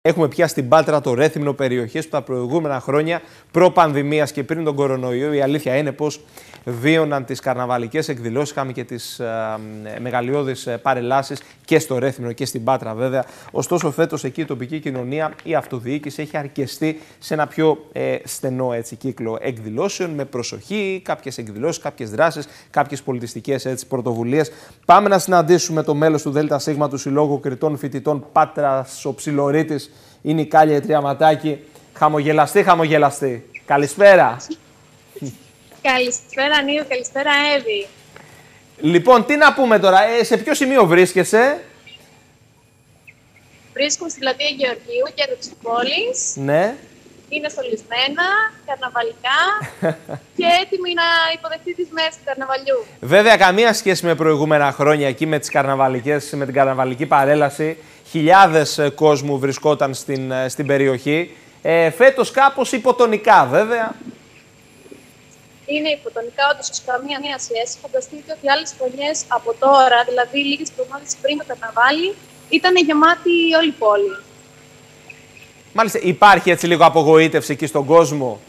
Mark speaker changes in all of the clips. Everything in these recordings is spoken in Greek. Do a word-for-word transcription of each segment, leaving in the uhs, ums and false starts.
Speaker 1: Έχουμε πια στην Πάτρα το Ρέθυμνο, περιοχές που τα προηγούμενα χρόνια προ-πανδημίας και πριν τον κορονοϊό, η αλήθεια είναι πως βίωναν τις καρναβαλικές εκδηλώσεις. Είχαμε και τις ε, μεγαλειώδεις παρελάσεις και στο Ρέθυμνο και στην Πάτρα βέβαια. Ωστόσο, φέτος εκεί η τοπική κοινωνία, η αυτοδιοίκηση έχει αρκεστεί σε ένα πιο ε, στενό έτσι, κύκλο εκδηλώσεων, με προσοχή, κάποιες εκδηλώσεις, κάποιες δράσεις, κάποιες πολιτιστικές έτσι, πρωτοβουλίες. Πάμε να συναντήσουμε το μέλος του ΔΣ του Συλλόγου Κριτών Φοιτητών Πάτρας, ο Ψιλορίτης, είναι η Κάλια Τριαματάκη. Χαμογελαστή, χαμογελαστή. Καλησπέρα.
Speaker 2: Καλησπέρα Νίο, καλησπέρα Εύη.
Speaker 1: Λοιπόν, τι να πούμε τώρα, ε, σε ποιο σημείο βρίσκεσαι?
Speaker 2: Βρίσκομαι στην πλατεία Γεωργίου, κέντρο της πόλης.
Speaker 1: Ναι.
Speaker 2: Είναι στολισμένα, καρναβαλικά και έτοιμη να υποδεχτεί τις μέρες του καρναβαλιού.
Speaker 1: Βέβαια, καμία σχέση με προηγούμενα χρόνια εκεί με τις καρναβαλικές, με την καρναβαλική παρέλαση. Χιλιάδες κόσμου βρισκόταν στην, στην περιοχή. Ε, φέτος κάπως υποτονικά, βέβαια.
Speaker 2: Είναι υποτονικά, όντως, καμία νέα σχέση. Φανταστείτε ότι άλλες χρονιές από τώρα, δηλαδή λίγες εβδομάδες πριν το καρναβάλι, ήταν γεμάτη όλη η πόλη.
Speaker 1: Μάλιστα, υπάρχει έτσι λίγο απογοήτευση εκεί στον κόσμο?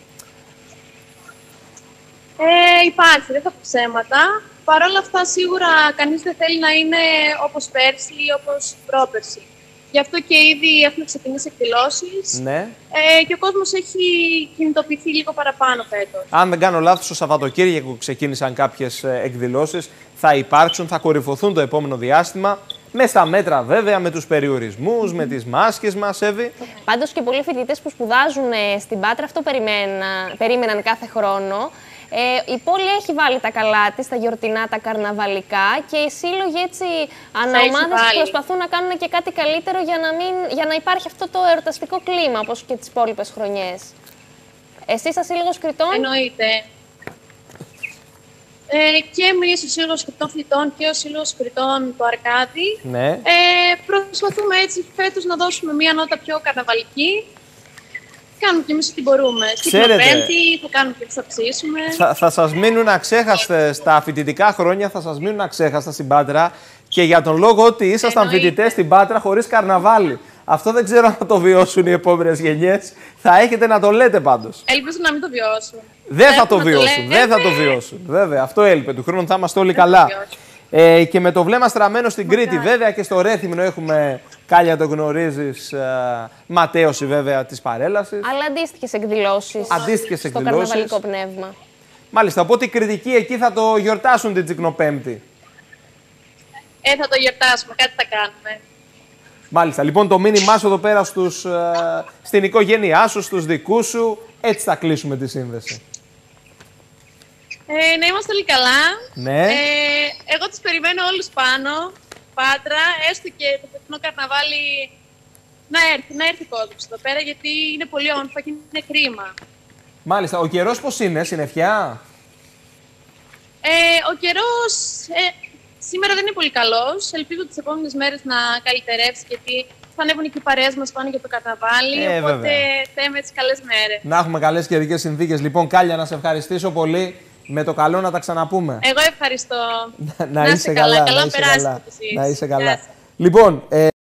Speaker 2: Ε, υπάρχει, δεν θα πω ψέματα. Παρ' όλα αυτά, σίγουρα κανείς δεν θέλει να είναι όπως πέρσι ή όπως πρόπερσι. Γι' αυτό και ήδη έχουν ξεκινήσει εκδηλώσεις.
Speaker 1: Ναι.
Speaker 2: Ε, και ο κόσμος έχει κινητοποιηθεί λίγο παραπάνω φέτος.
Speaker 1: Αν δεν κάνω λάθος, το Σαββατοκύριακο ξεκίνησαν κάποιες εκδηλώσεις. Θα υπάρξουν, θα κορυφωθούν το επόμενο διάστημα. Με στα μέτρα βέβαια, με τους περιορισμούς, με τις μάσκες μας, Εύη.
Speaker 3: Πάντως και πολλοί φοιτητές που σπουδάζουν στην Πάτρα αυτό περίμεναν, περίμεναν κάθε χρόνο. Ε, η πόλη έχει βάλει τα καλά της, τα γιορτινά, τα καρναβαλικά και οι σύλλογοι έτσι αναομάδες προσπαθούν να κάνουν και κάτι καλύτερο για να, μην, για να υπάρχει αυτό το εορταστικό κλίμα, όπως και τις υπόλοιπες χρονιές. Εσείς στα Σύλλογος Κριτών?
Speaker 2: Εννοείται. Ε, και εμείς ο Σύλλογος Κριτών Φοιτητών και ο Σύλλογος Κριτών του Αρκάδη
Speaker 1: ναι.
Speaker 2: ε, προσπαθούμε έτσι φέτος να δώσουμε μία νότα πιο καρναβαλική. Κάνουμε κι εμείς ό,τι μπορούμε. Στην Πέμπτη θα κάνουμε και θα ψήσουμε.
Speaker 1: Θα, θα σας μείνουν αξέχαστες στα φοιτητικά χρόνια, θα σας μείνουν αξέχαστα στην Πάτρα και για τον λόγο ότι ήσασταν φοιτητές στην Πάτρα χωρίς καρναβάλι. Αυτό δεν ξέρω αν θα το βιώσουν οι επόμενες γενιές. Θα έχετε να το λέτε πάντως.
Speaker 2: Ελπίζω να μην το βιώσουν.
Speaker 1: Δεν θα το βιώσουν. Το δεν θα το βιώσουν. Βέβαια, αυτό έλειπε. Του χρόνου θα είμαστε όλοι δεν καλά. Ε, και με το βλέμμα στραμμένο στην Κρήτη, Μακάρι. Βέβαια και στο Ρέθυμνο έχουμε, Κάλια το γνωρίζεις, ε, ματέωση βέβαια της παρέλασης.
Speaker 3: Αλλά αντίστοιχες εκδηλώσεις.
Speaker 1: Αντίστοιχες
Speaker 3: στο
Speaker 1: εκδηλώσεις.
Speaker 3: καρναβαλικό πνεύμα.
Speaker 1: Μάλιστα, οπότε οι Κρητικοί εκεί θα το γιορτάσουν την Τσικνοπέμπτη.
Speaker 2: Ε, θα το γιορτάσουμε, κάτι θα κάνουμε.
Speaker 1: Μάλιστα, λοιπόν το μήνυμά σου εδώ πέρα στους, ε, στην οικογένειά σου, στους δικούς σου, έτσι θα κλείσουμε τη σύνδεση.
Speaker 2: Ε, να είμαστε όλοι καλά.
Speaker 1: Ναι.
Speaker 2: Ε, εγώ τους περιμένω όλους πάνω, Πάτρα, έστω και το φετινό καρναβάλι να έρθει, να έρθει κόσμος εδώ πέρα, γιατί είναι πολύ όμορφα και είναι κρίμα.
Speaker 1: Μάλιστα, ο καιρός πώς είναι, συννεφιά?
Speaker 2: Ε, ο καιρός ε, σήμερα δεν είναι πολύ καλός. Ελπίζω τις επόμενες μέρες να καλυτερεύσει, γιατί θα ανέβουν και οι παρέες μας πάνω για το καρναβάλι, ε, οπότε θέμε τις καλές μέρες.
Speaker 1: Να έχουμε καλές καιρικές συνθήκες. Λοιπόν, Κάλια, να σε ευχαριστήσω πολύ. Με το καλό να τα ξαναπούμε.
Speaker 2: Εγώ ευχαριστώ.
Speaker 1: να, να είσαι καλά, καλά,
Speaker 2: καλά
Speaker 1: να είσαι καλά.
Speaker 2: Να είσαι καλά.
Speaker 1: Λοιπόν, ε...